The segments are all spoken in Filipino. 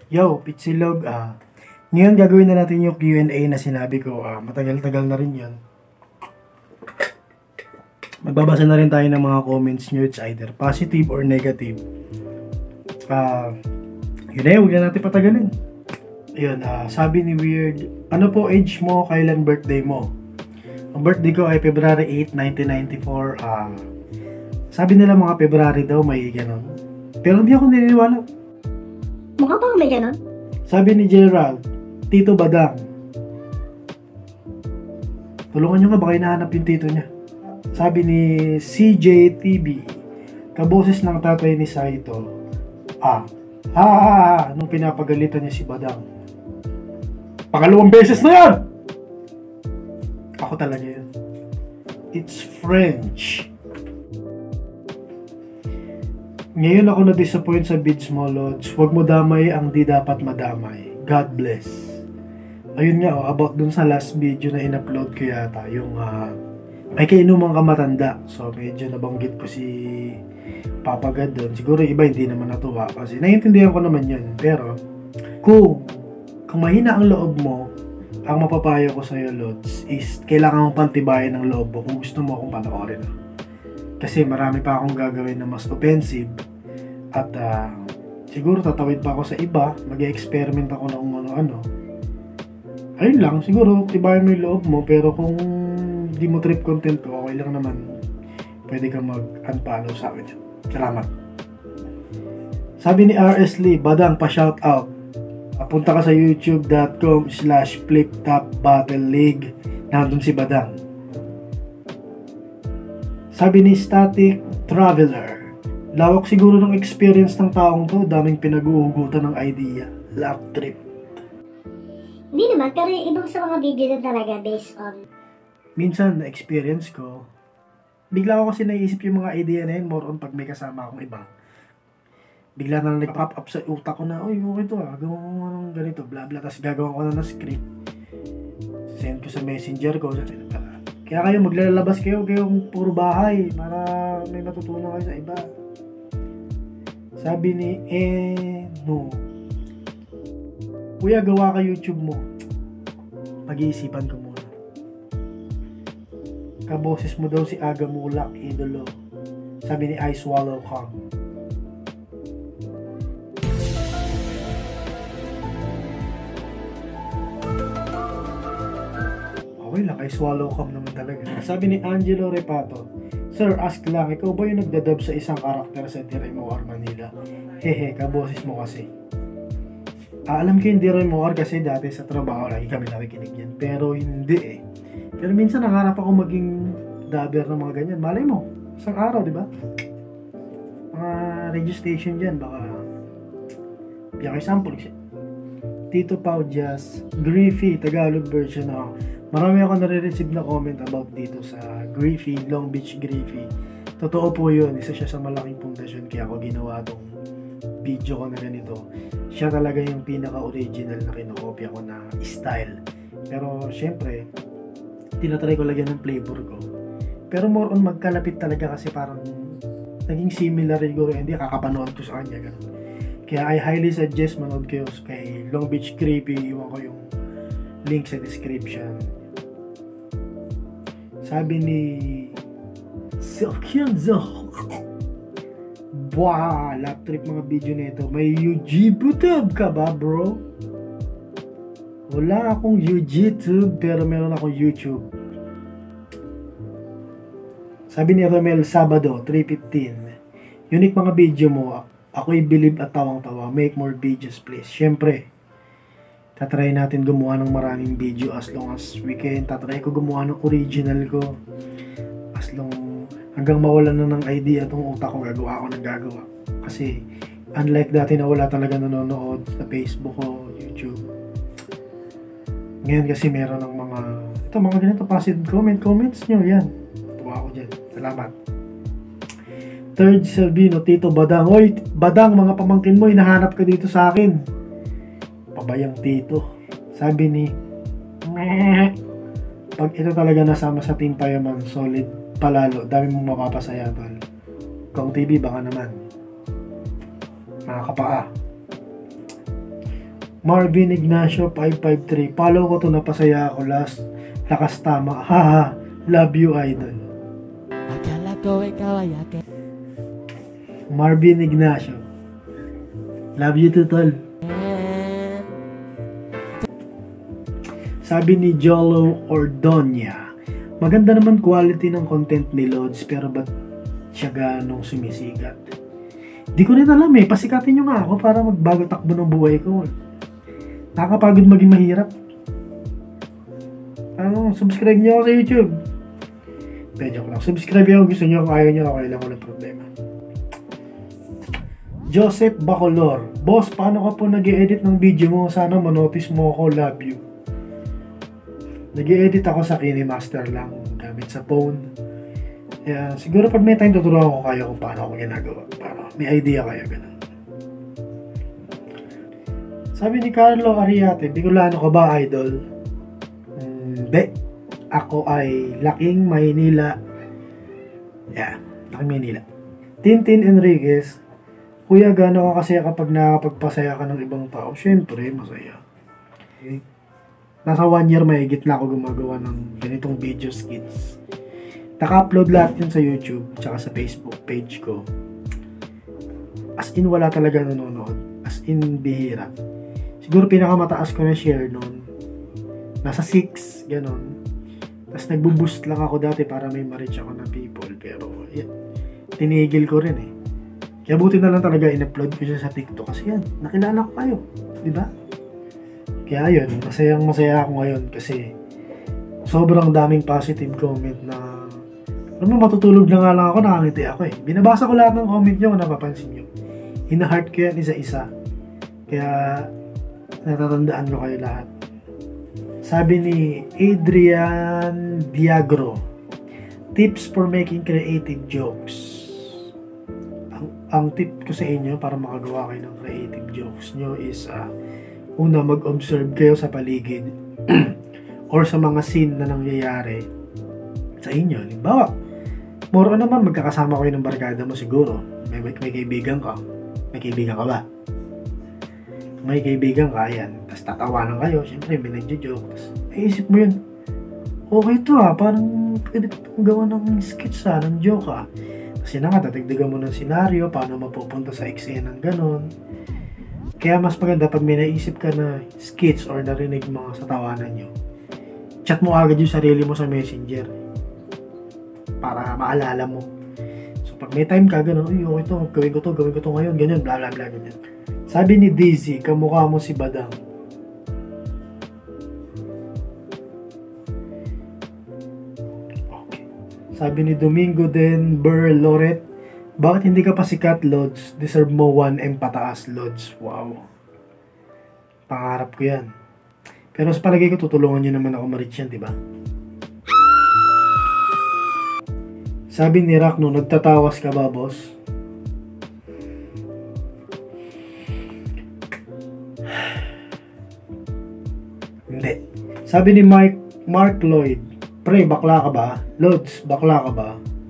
Yo, Pitsilog, ngayon gagawin na natin yung Q&A na sinabi ko, matagal-tagal na rin yun. Magbabasa na rin tayo ng mga comments nyo, it's either positive or negative. Yun eh, huwag na natin patagalin. Ayun, sabi ni Weird, ano po age mo, kailan birthday mo? Ang birthday ko ay February 8, 1994. Sabi nila mga February daw may ganon. Pero hindi ako naniniwala. Mukha ba may ganon? Sabi ni Gerald, Tito Badang. Tulungan nyo nga, baka hinahanap yung tito niya. Sabi ni CJTB, kaboses ng tatay ni Saito. Nung pinapagalitan niya si Badang. Pangalawang beses na yan! Ako talaga yun. It's French. Ngayon ako na-disappoint sa bids mo, Lods. Huwag mo damay ang di dapat madamay. God bless. Ayun nga, about dun sa last video na in-upload ko yata, yung may kainumang kamatanda. So, medyo nabanggit ko si Papa God dun. Siguro iba hindi naman natuwa kasi naiintindihan ko naman yun. Pero, kung mahina ang loob mo, ang mapapayo ko sa'yo, Lods, is kailangan mong pantibayan ng loob mo kung gusto mo akong panoorin. Kasi marami pa akong gagawin na mas offensive at siguro tatawid pa ako sa iba, mag-experiment ako ng ano-ano. Ayun lang, siguro tibayan mo yung loob mo, pero kung di mo trip content ko, okay lang naman. Pwede kang mag-unfollow sa akin. Salamat. Sabi ni RS Lee, Badang, pa-shoutout. Punta ka sa youtube.com/fliptopbattleleague. Nandun si Badang. Sabi ni Static Traveler, lawak siguro ng experience ng taong to, daming pinag-uugutan ng idea. Lap trip. Hindi naman, pero yung ibang sa mga video na talaga based on... Minsan, na-experience ko, bigla ko kasi naisip yung mga idea na yun, more on pag may kasama akong iba. Bigla na nag-pop up sa utak ko na, okay to gawa ko ng ganito, bla bla, tapos gagawa ko na ng script. Send ko sa messenger ko, kaya kayo maglalabas kayong puro bahay para may matutunan kayo sa iba. Sabi ni no. Kuya, gawa ka YouTube mo. Pag-iisipan ko muna. Kaboses mo daw si Aga Mulak, idolo. Sabi ni I Swallow Kong. Okay lang, I swallow cam naman talaga. Sabi ni Angelo Repato, Sir, ask lang, ikaw ba yung nagdadub sa isang karakter sa Diray Moar Manila? Hehe, kaboses mo kasi. Alam ko yung Diray Moar kasi dati sa trabaho lagi kami nakikinig yan. Pero hindi eh. Pero minsan nangarap ako maging dubber ng mga ganyan. Malay mo, isang araw, di ba? Mga radio station dyan, baka bigyan kayo sample. Tito Pau Jazz, Griffy, Tagalog version na. Marami ako nare-receive na comment about dito sa Griffy, Long Beach Griffy. Totoo po yun, isa siya sa malaking pundasyon kaya ako ginawa tong video ko na ganito. Siya talaga yung pinaka-original na kinokopya ko na style. Pero syempre, tinatry ko lagyan ng flavor ko. Pero more on magkalapit talaga kasi parang naging similar siguro, hindi kakapanood ko sa kanya. Ganun. Kaya I highly suggest manood kayo kay Long Beach Griffy. Iwan ko yung link sa description. Sabi ni Silkyunzo, wow, lap trip mga video nito. May YouTube ka ba, bro? Wala akong YouTube, pero meron akong YouTube. Sabi ni Romel Sabado, 3:15. Unique mga video mo. Ako'y believe at tawang-tawa. Make more videos, please. Siyempre, tatry natin gumawa ng maraming video as long as we can. Tatry ko gumawa ng original ko. As long, hanggang mawalan na ng idea itong utak ko, gagawa ako ng gagawa. Kasi, unlike dati na wala talaga nanonood sa Facebook o YouTube. Ngayon kasi meron ng mga ganito positive comments nyo, yan. Tuwa ako dyan. Salamat. Third Selvino, Tito Badang. Hoy, Badang, mga pamangkin mo, hinahanap ka dito sa akin. Pabayang Tito. Sabi ni pag ito talaga nasama sa Team Payaman, solid palalo. Dami mong mapapasaya, tol. Kong TV, baka naman. Mga kapaa. Marvin Ignacio 553. Follow ko to, napasaya ako last. Lakas tama. Haha. Love you, idol. Akala ko ikaw ay akin. Marvin Ignacio. Love you too, tol. Sabi ni Jolo Ordonia, maganda naman quality ng content ni Lods, pero ba't siya ganong sumisigat? Di ko rin alam eh. Pasikatin nyo nga ako para magbago takbo ng buhay ko. Nakakapagod maging mahirap. Subscribe nyo ako sa YouTube. Joke lang. Subscribe nyo kung gusto nyo. Kung ayaw nyo, okay lang, walang problema. Joseph Bacolor. Boss, paano ka po nag-i-edit ng video mo? Sana manotice mo ako. Love you. Nag-i-edit ako sa KineMaster lang. Gamit sa phone. Kaya siguro pag may time tuturuan ko kayo kung paano ako ginagawa. Para may idea kayo. Ganun. Sabi ni Carlo Ariate, Bicolano ka ba, idol? Hindi. Ako ay laking Maynila. Yeah, laking Maynila. Tintin Enriquez, Kuya, gano'n ka kasi kapag nakapagpasaya ka ng ibang tao? Siyempre, masaya. Okay. Nasa 1 year mahigit na ako gumagawa ng ganitong video skits. Naka-upload lahat yun sa YouTube tsaka sa Facebook page ko. As in, wala talaga nanonood. As in, bihira. Siguro pinakamataas ko na share nun. Nasa 6, gano'n. Tapos nagbo-boost lang ako dati para may ma-reach ako ng people. Pero, yeah, tinigil ko rin eh. Kaya buti na lang talaga in-upload ko siya sa TikTok kasi yan, nakilala ko kayo, di ba? Kaya yun, masaya ako ngayon kasi sobrang daming positive comment na alam mo, matutulog na nga lang ako, nakangiti ako eh. Binabasa ko lahat ng comment nyo kung napapansin nyo. Hina-heart ko yan isa-isa. Kaya natatandaan ko kayo lahat. Sabi ni Adrian Diagro, tips for making creative jokes. Ang tip ko sa inyo para makagawa kayo ng creative jokes nyo is una, mag-observe kayo sa paligid or sa mga scene na nangyayari sa inyo. Halimbawa, more on naman, magkakasama kayo ng barkada mo siguro. May kaibigan ka. May kaibigan ka ba? May kaibigan ka, yan. Tapos tatawanan kayo. Siyempre, may nagjo-joke. Tapos, naisip mo yun. Okay to parang pwede ko itong gawa ng sketch ng joke Kasi na nga, tatigdigan mo ng senaryo, paano mapupunta sa eksena ng ganon. Kaya mas maganda pag may naisip ka na skits or narinig mga sa tawanan nyo, chat mo agad yung sarili mo sa messenger para maalala mo. So pag may time ka, ganon, uy, okay to, gawin ko to ngayon, ganyan, bla bla bla, ganyan. Sabi ni Daisy, kamukha mo si Badang. Sabi ni Domingo Den Ber Loret, bakit hindi ka pa sikat, Lods? Deserve mo 1M pataas, Lods. Wow. Pangarap ko yan. Pero sa palagay ko, tutulungan nyo naman ako ma-reach yan, diba? Sabi ni Rakno, nagtatawas ka ba, boss? Hindi. Sabi ni Mark Lloyd, pre, bakla ka ba? Lods, bakla ka ba?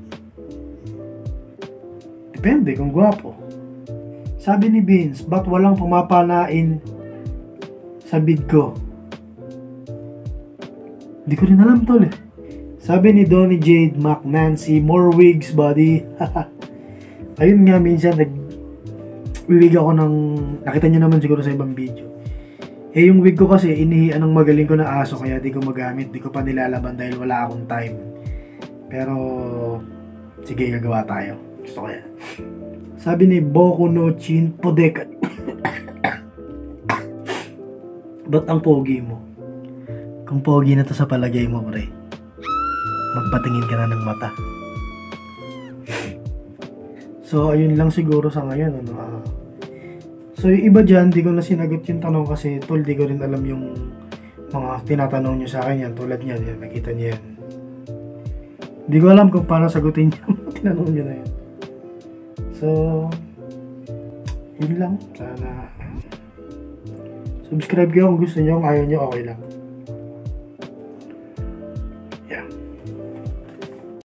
Depende kung gwapo. Sabi ni Vince, ba't walang pumapanain sa bid ko? Hindi ko rin alam, tol eh. Sabi ni Donnie Jade Mac Nancy, more wigs, buddy. Ayun nga, minsan nag-wig ako ng, nakita nyo naman siguro sa ibang video. Eh yung wig ko kasi inihian ng magaling ko na aso kaya di ko magamit, di ko pa nilalaban dahil wala akong time. Pero sige, gagawa tayo. Gusto ko yan. Sabi ni Boku no Chin Podeka. Ba't ang pogi mo? Kung pogi na to sa palagay mo, pre, magpatingin ka na ng mata. So ayun lang siguro sa ngayon, ano. So yung iba dyan, di ko na sinagot yung tanong kasi tol, di ko rin alam yung mga tinatanong nyo sa akin yan. Tulad niyan, yan, nakita niyo yan. Di ko alam kung paano sagutin yung tinanong nyo na yan. So, yun lang. Sana subscribe kayo kung gusto nyo, kung ayaw nyo, okay lang.